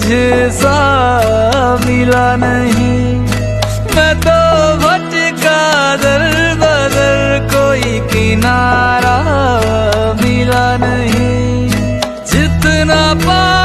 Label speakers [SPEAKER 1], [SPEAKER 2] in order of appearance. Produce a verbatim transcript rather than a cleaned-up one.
[SPEAKER 1] सा मिला नहीं। मैं तो भटका दर बदर, कोई किनारा मिला नहीं। जितना पा